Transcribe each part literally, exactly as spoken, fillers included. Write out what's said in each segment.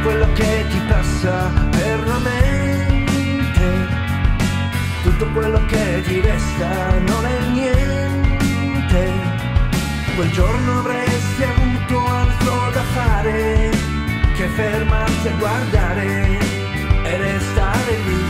quello che ti passa per la mente, tutto quello che ti resta non è niente. Quel giorno avresti avuto altro da fare che fermarti a guardare e restare lì.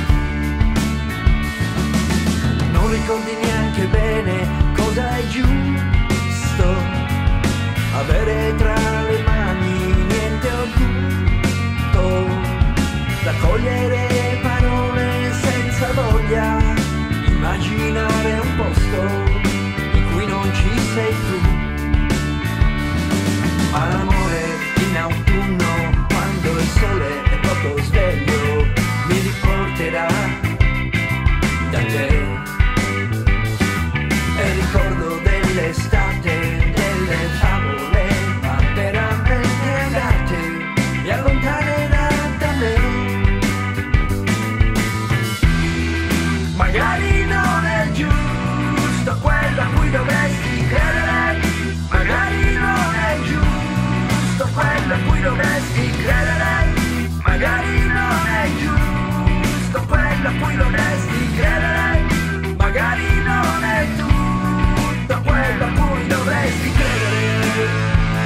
Non ricordi neanche bene cosa è giusto avere tra le mani, niente occulto da cogliere, parole senza voglia, immaginare un posto in cui non ci sei tu. Ma l'amore in autunno, quando il sole è poco sveglio, mi riporterà da te. E ricordo dell'estate, delle favole, ma veramente andate, mi allontanerà da me. Magari non è giusto quello a cui dovresti credere, magari non è giusto quello a cui dovresti credere, magari non è giusto quello a cui dovresti credere, magari non è tutto quello a cui dovresti credere.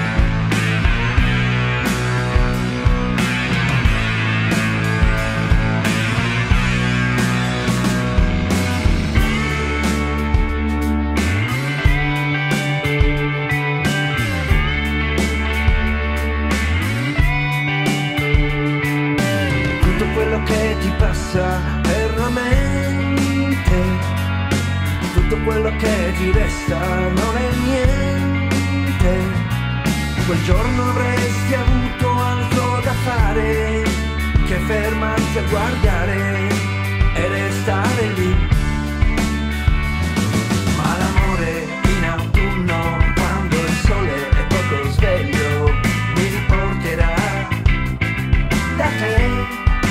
Quello che ti passa per la mente, tutto quello che ti resta non è niente. Quel giorno avresti avuto altro da fare che fermarti a guardare e restare lì. Ma l'amore in autunno, quando il sole è poco sveglio, mi riporterà da te.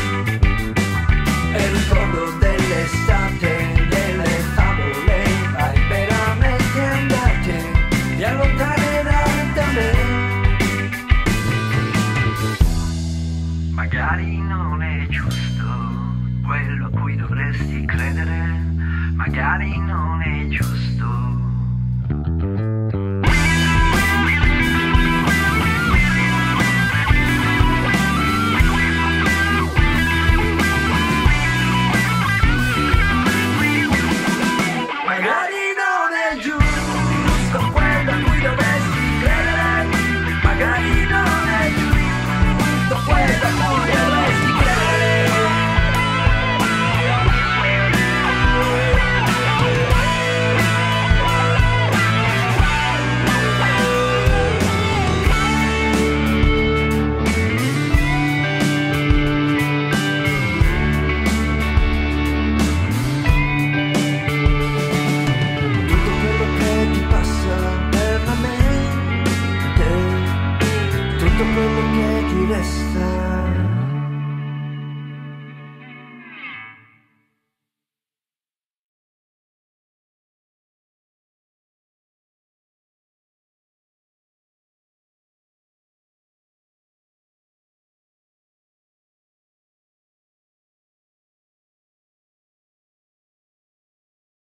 E ricordo dell'estate, delle favole, vai veramente andate, ti allontanerà da me. Magari non è giusto quello a cui dovresti credere, magari non è giusto